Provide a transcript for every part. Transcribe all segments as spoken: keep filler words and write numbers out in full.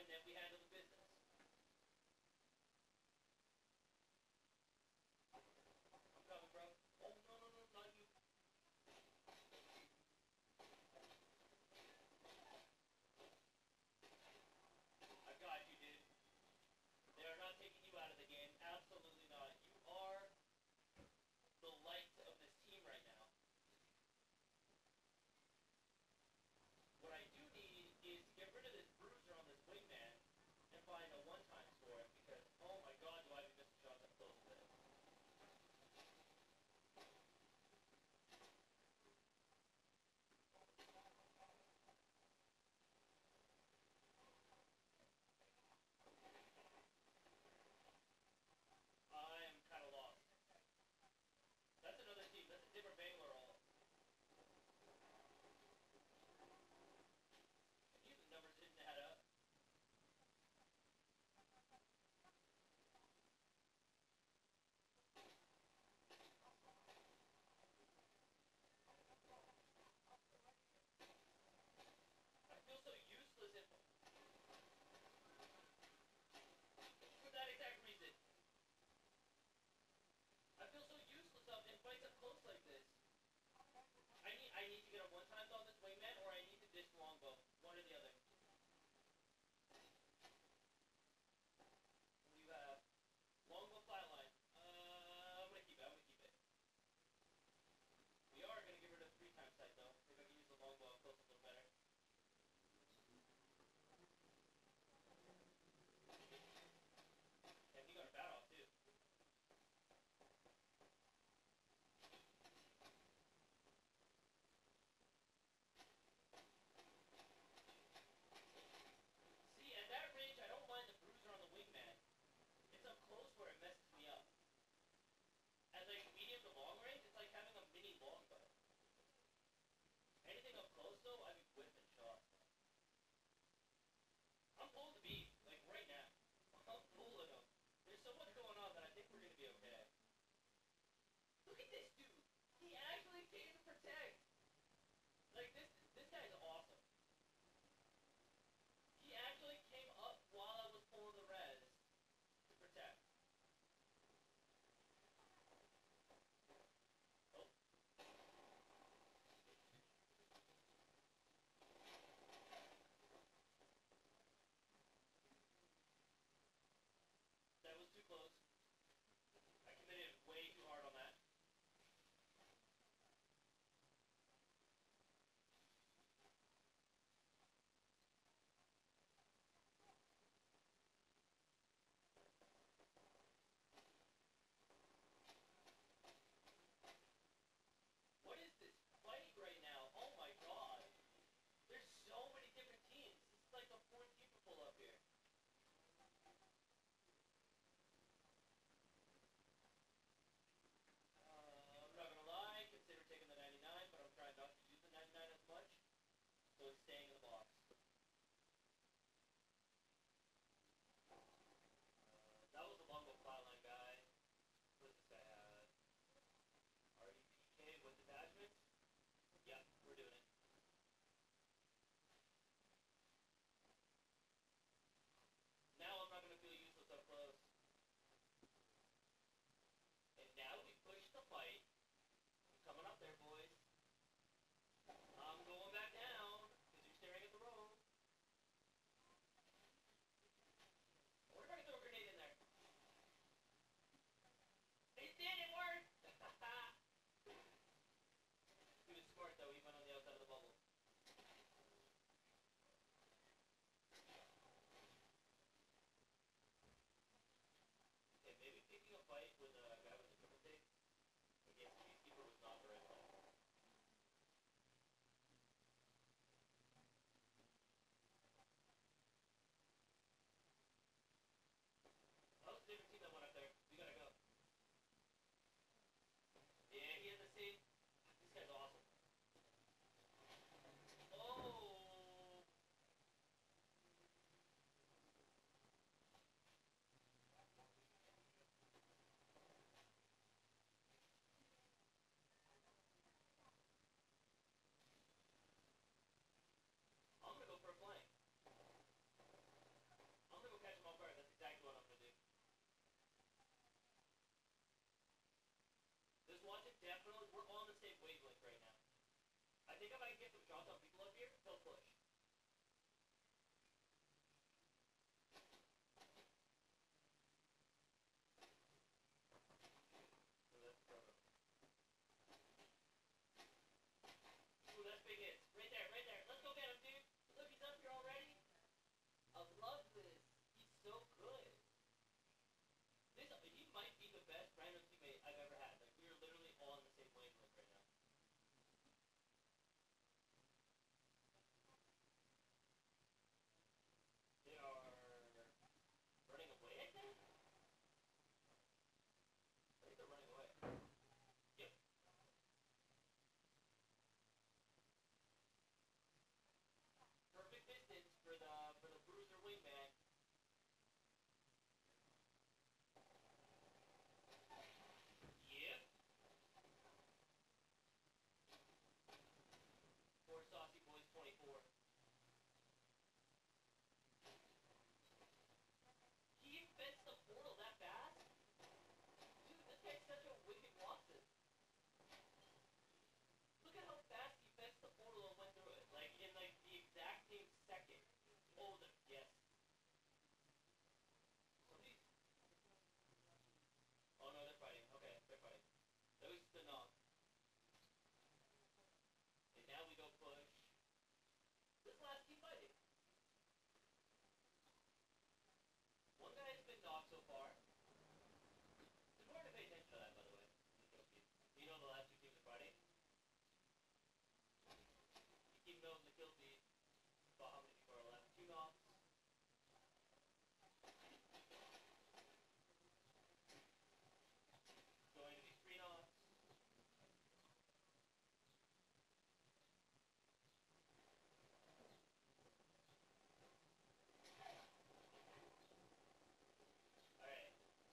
and then we handle the business. I'm coming, bro. Oh, no, no, no, not you. I got you, dude. They are not taking you out of the game. Absolutely not. You are the light of this team right now. What I do need is to get rid of this bruiser on this wingman and find a one-time for him because, oh my god, do I be missing shots up close with it. I am kind of lost. That's another team. That's a different Bangalore all. If you the numbers didn't add up. I feel so useless if, for that exact reason. I feel so useless up in fights up close like this. I need I need to get a one times on this wingman or I need to dish longbow. One or the other. What do you have? Longbow flatline. Uh, I'm gonna keep it. I'm gonna keep it. We are gonna get rid of the three times sight though. Maybe I can use the longbow up close a little better. Yeah, he got a bat off too. See, at that range, I don't mind the bruiser on the wingman. It's up close where it messes me up. At like medium to long range, it's like having a mini longbow. Anything up close though, I'd be whipping shots. I'm pulling the beef, like right now. I'm pulling them. There's so much going on that I think we're gonna be okay. Look at this dude. He actually came to protect. Like this, this guy's awesome. He actually came up while I was pulling the res to protect. Oh. That was too close. I committed way too hard on that. Just watch it. Definitely, we're on the same wavelength right now. I think if I can get some shots on people up here, they'll push. So that's proto. Ooh, that's big hits. Right there, right there. Let's go get him, dude. Look, he's up here already. I love this. He's so good. This, he might be the best random teammate I've ever had. Like, we are literally on the same wavelength right now. They are running away, I think? I think they're running away. Yep. Perfect distance for the for the bruiser wingman. Yep. Four Saucy Boys twenty-four. He invents the portal that fast? Dude, this guy's such a wicked Watson. Look at how fast he fenced the portal and went through it. Like, in, like, the exact same second. Oh, the, yes. Somebody's... Oh, no, they're fighting. Okay, they're fighting. That was the knock. And now we go push. This last keep fighting. One guy has been knocked so far. It's important to pay attention to that, by the way. The kill feed. You know the last two teams are fighting? You keep noting the kill feed. About how many people are left. Two knocks. Going to be three knocks. Alright.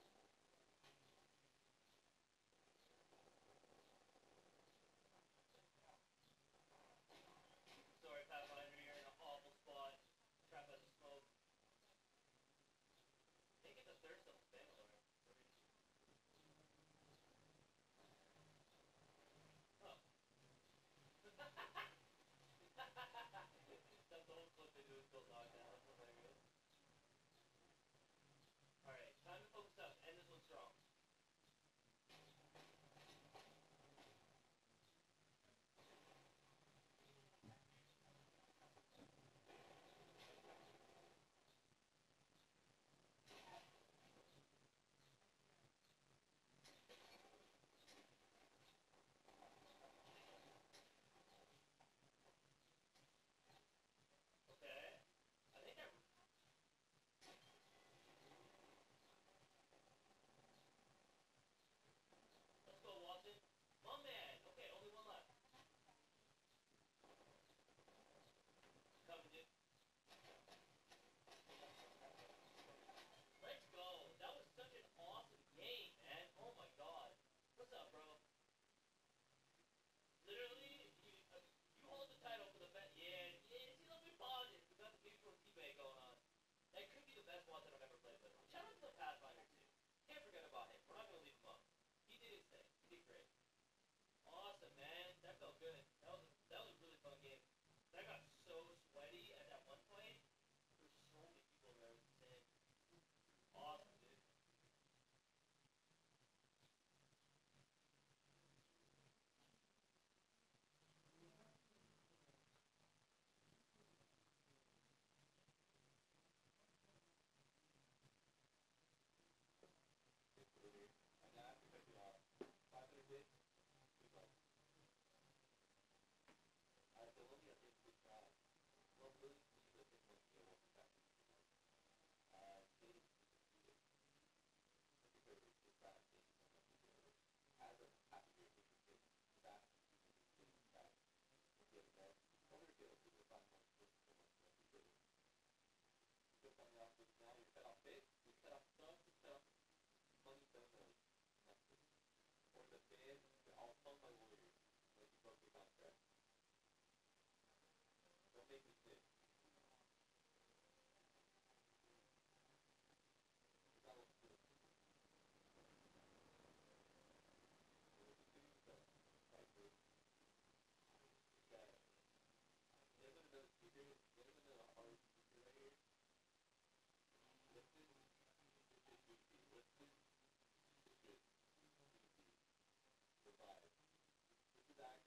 Sorry, Pathfinder, you're in an awful spot. Trap has a smoke. They get the thirst of Bangalore. Oh. That's the whole clip they do is build knockdown. That's hilarious. Alright, time to focus up. End this one strong.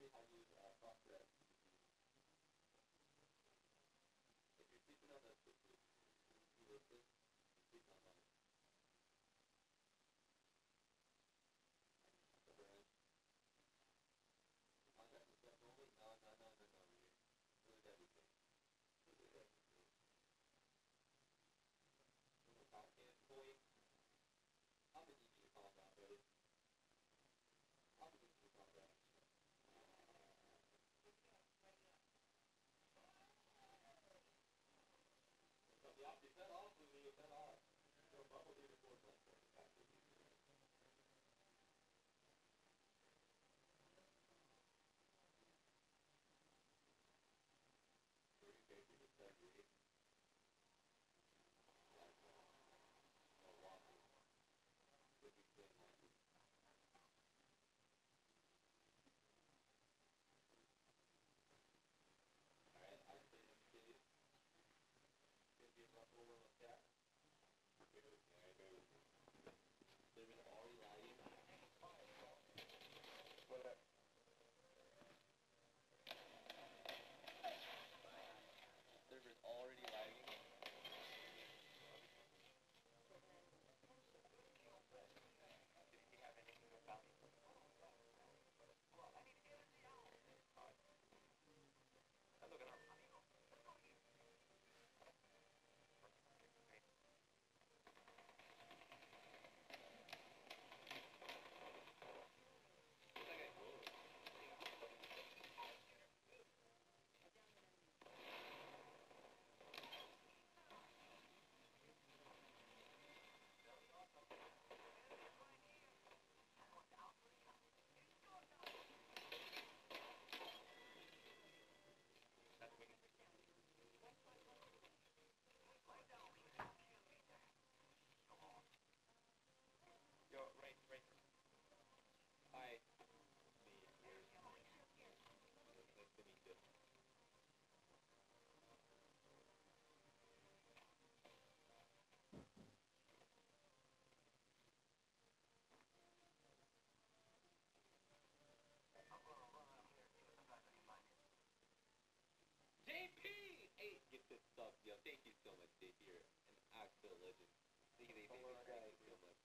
J P! Eight gifted subs, yo. Thank you so much, J P. You're an actual legend. Thank you, thank you, thank you, thank you so much.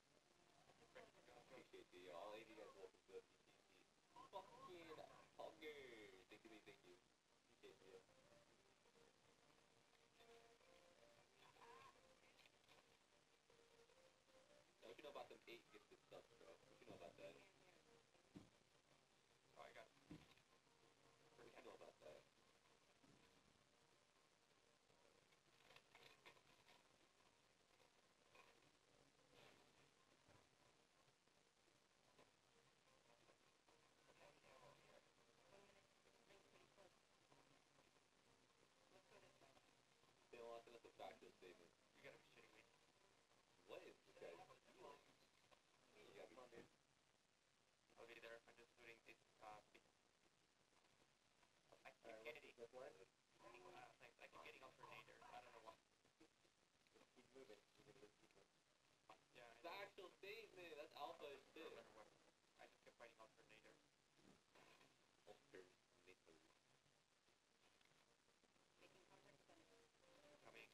Appreciate you, yo. All of you guys welcome to the B C C. Fucking hunger. Thank you, thank you. Appreciate you, yo. Now, what you know about them eight gifted subs, bro? What you know about that? Oh, I got it. What you know about that? They don't want to send us a factual statement. You gotta be shitting me. What is this guy's deal? You gotta be Come on, dude. I'll be there. I'm just doing this, uh, bit. I keep Alright, getting, what's the plan? uh, like, I keep getting alternators. I don't know what. Keep moving. You're gonna just keep moving. Yeah, I It's actual statement. That's alpha as don't shit. remember what. I just kept fighting alternators. Alternator. Coming.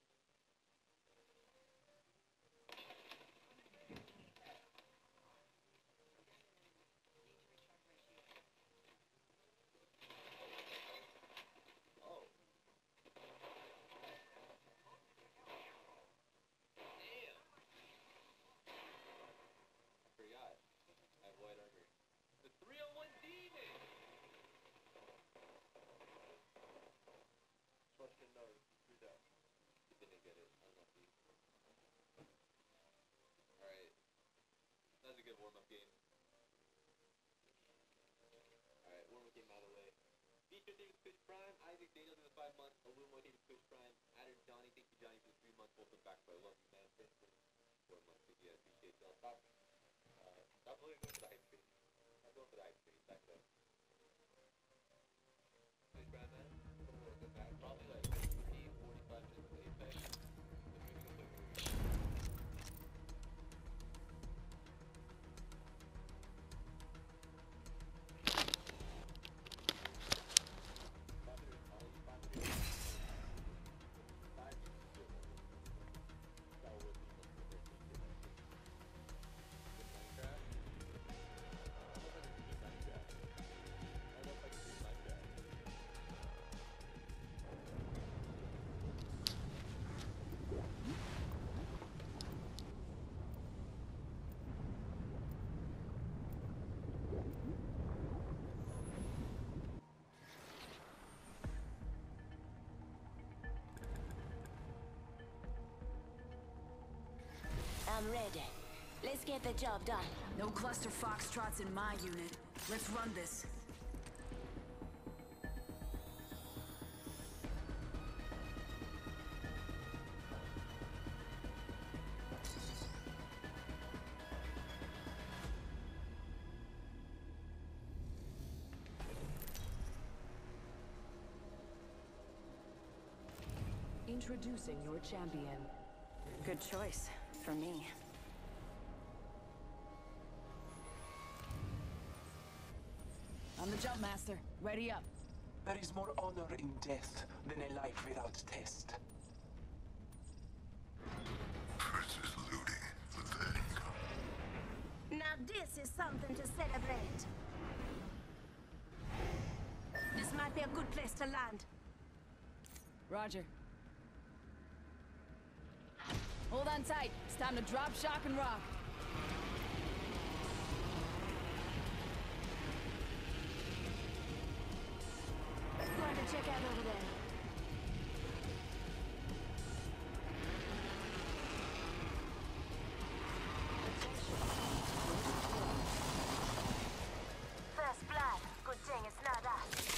Oh. Damn. I forgot. I have white armor. The three oh one demon! Trust your nose. Do that. He didn't get it. Unlucky. Alright. That was a good warm-up game. Alright, warm-up game out of the way. Feature things Twitch Prime. Isaac Daniels in the five months. Alumo Team Twitch Prime. Adder Johnny. Thank you, Johnny, for the three months. Welcome back, bro. I love you, man. Thanks for four months. Thank you. I appreciate y'all. Stop. Uh, stop going for the hype train. Stop going for the hype train. Back it up. Twitch Prime, man. Welcome back. Probably like three, forty-five minutes of Apex. Then we're gonna go play Warriors. I'm ready. Let's get the job done. No cluster foxtrots in my unit. Let's run this. Introducing your champion. Good choice. For me. I'm the jump master. Ready up. There is more honor in death than a life without test. Versus looting the thing. Now this is something to celebrate. This might be a good place to land. Roger. Hold on tight. It's time to drop, shock, and rock. Going to check out over there. First blood. Good thing it's not us.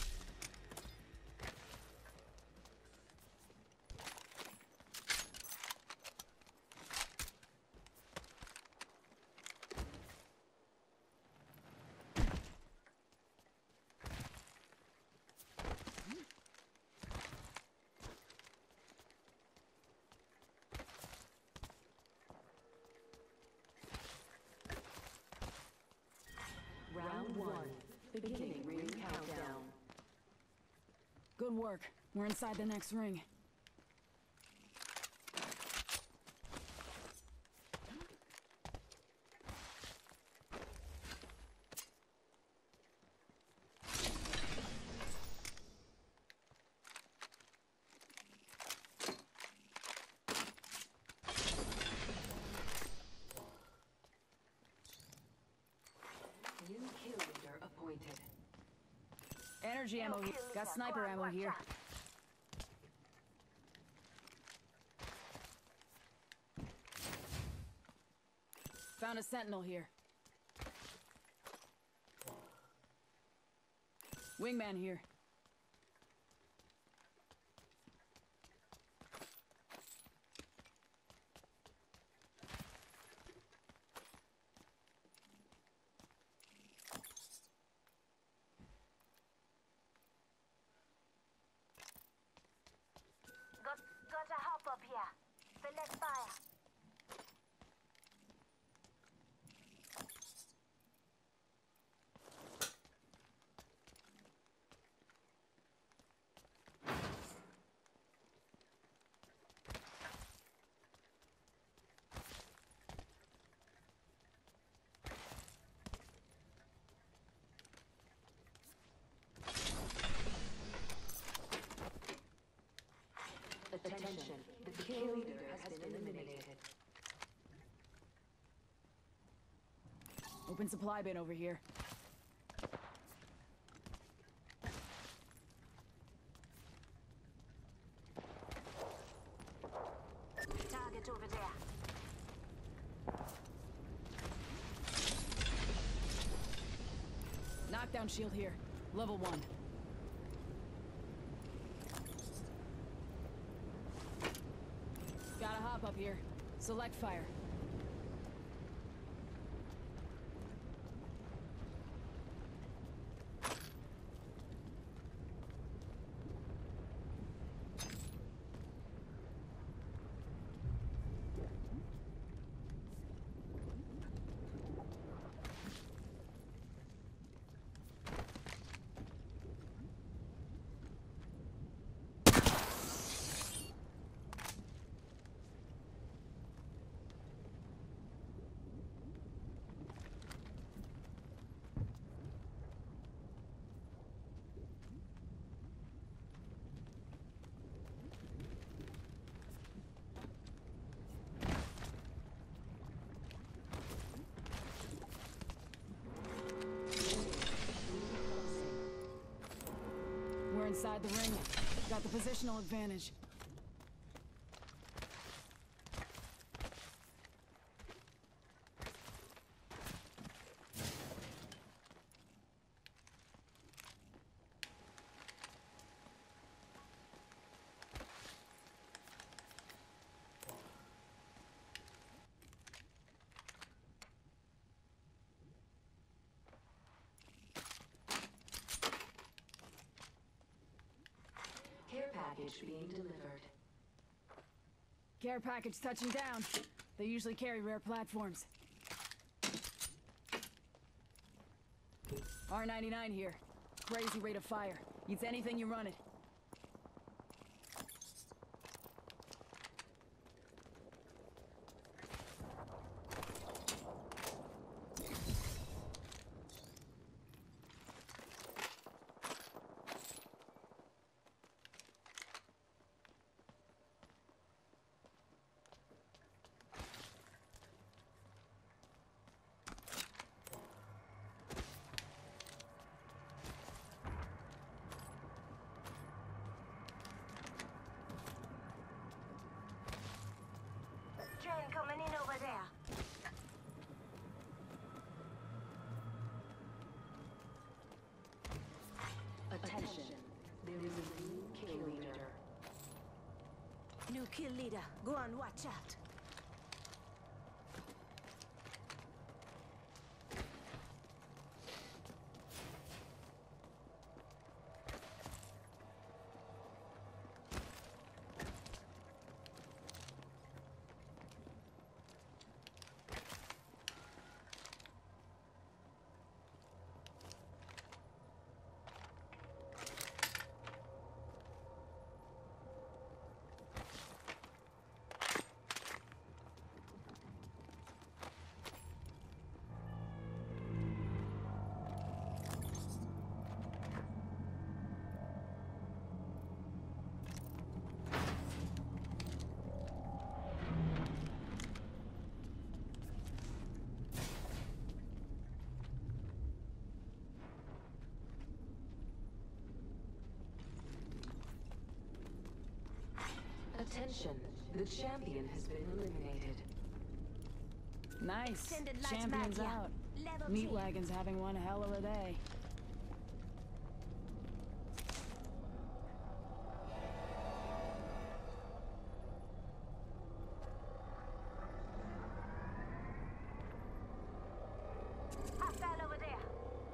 Round one. Beginning ring countdown. Good work. We're inside the next ring. New kill leader appointed. Energy ammo here. Got sniper ammo here. Found a sentinel here. Wingman here. Got, got a hop up here. Select fire. Attention, the kill leader has been eliminated. Open supply bin over here. Target over there. Knockdown shield here. Level one. Got a hop up here. Select fire. We're inside the ring. Got the positional advantage. package being delivered. Care package touching down. They usually carry rare platforms. R ninety-nine here. Crazy rate of fire. Eats anything you run it. Train coming in over there. Attention, there is a new kill leader. New kill leader. Go on, watch out. Attention, the champion has been eliminated. Nice. Extended lights Champion's mag, yeah. out. Level Meat two. Wagon's having one hell of a day. Hostile over there.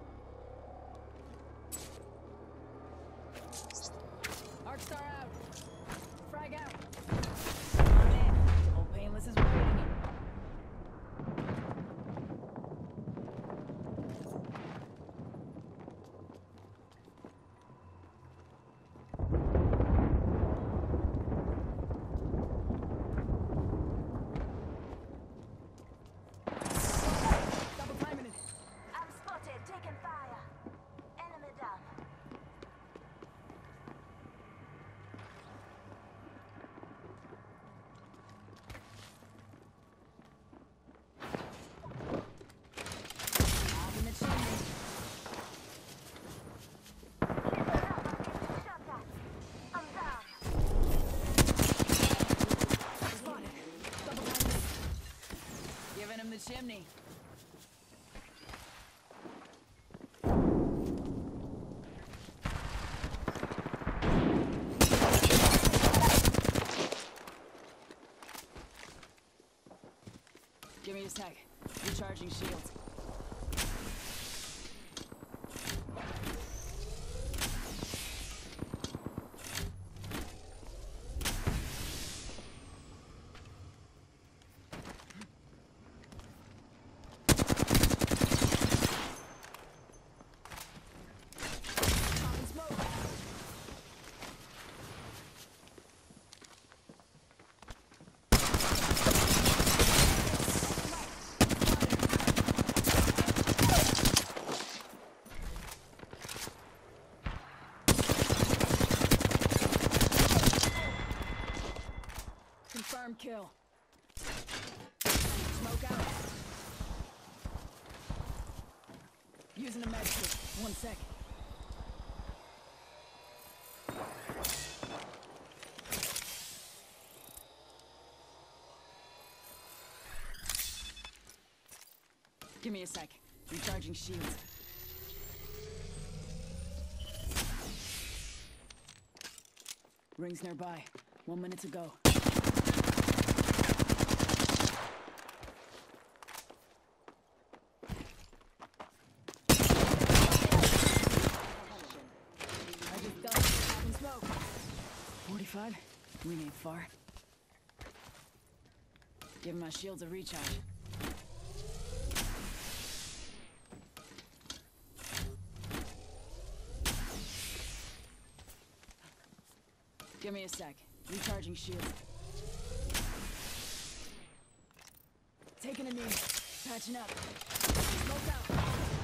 Arcstar out. Frag out. I'm in. Old Painless is waiting. Double timing it. I'm spotted. Taking fire. Enemy down. Up in the chimney. Listen up. I'm getting shot at. I'm down. Spotted. Double timing it. Giving him the chimney. Give me a sec. Recharging shields. Popping smoke. Confirm kill. Smoke out. Using a med kit. One sec. Give me a sec. Recharging shields. Rings nearby. One minute to go. I just got popping smoke. forty-five? We ain't far. Give my shields a recharge. Give me a sec. Recharging shield. Taking a knee. Patching up. Smoke out.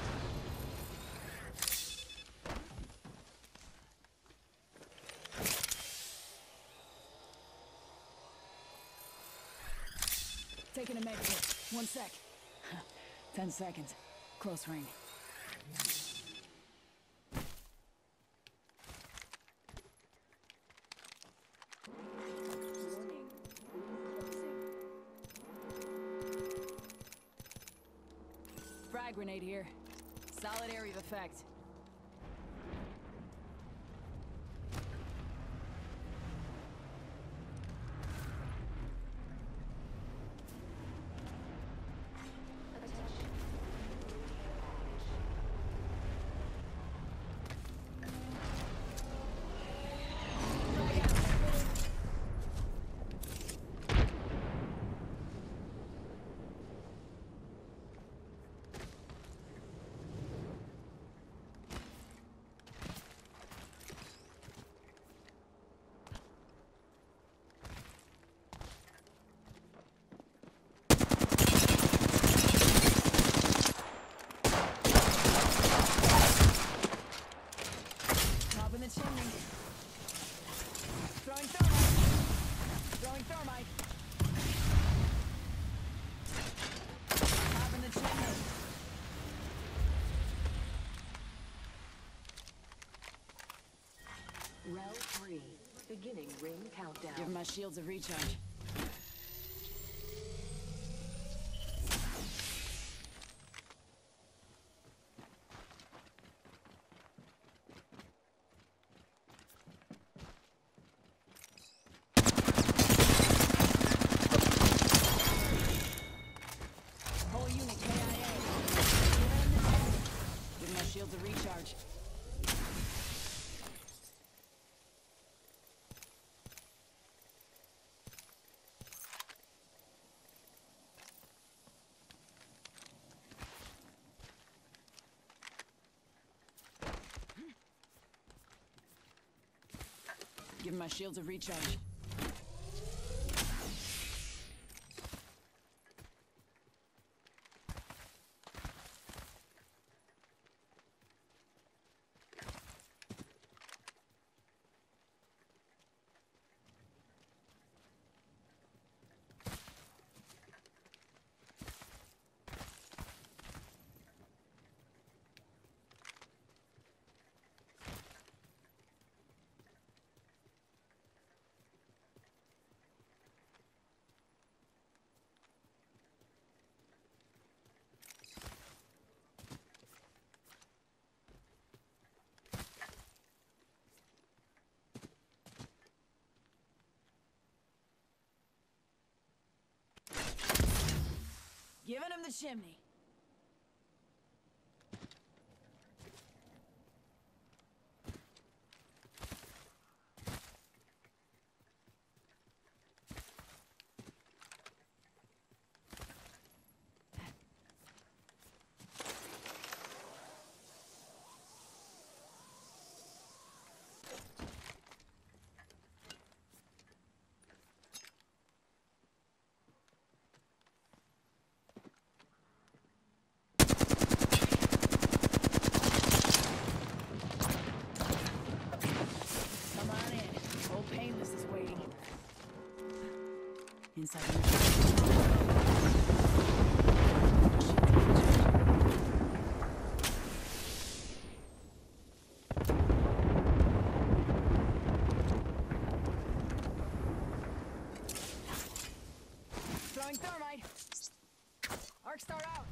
Taking a med kit. One sec. Ten seconds. Close range. Frag grenade here. Solid area of effect. The chimney. Throwing thermite. Throwing thermite. Top in the chimney. Round three. Beginning ring countdown. Give my shields a recharge. Shields a recharge. Give my shields a recharge. Giving him the chimney. Inside throwing thermite. Arc star out.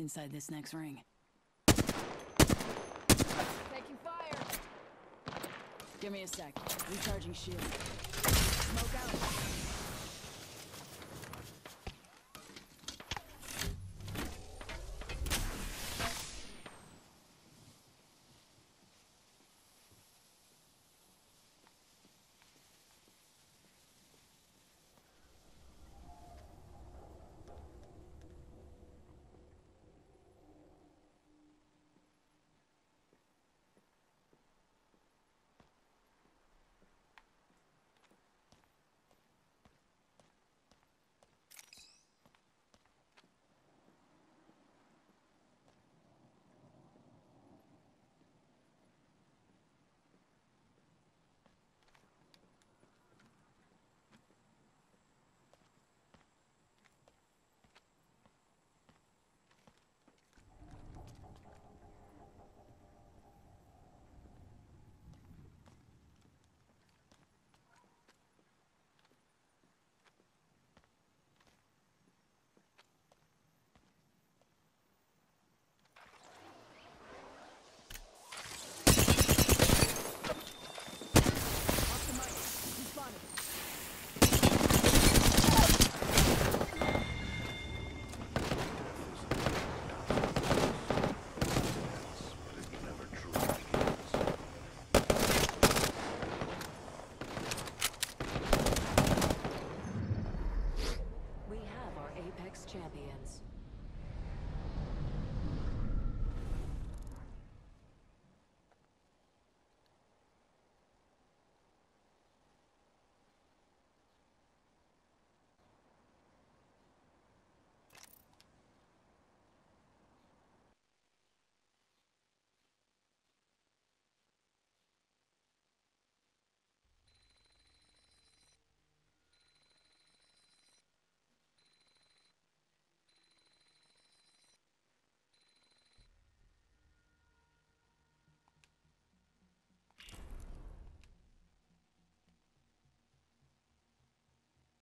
inside this next ring. Taking fire! Give me a sec. Recharging shield. Smoke out.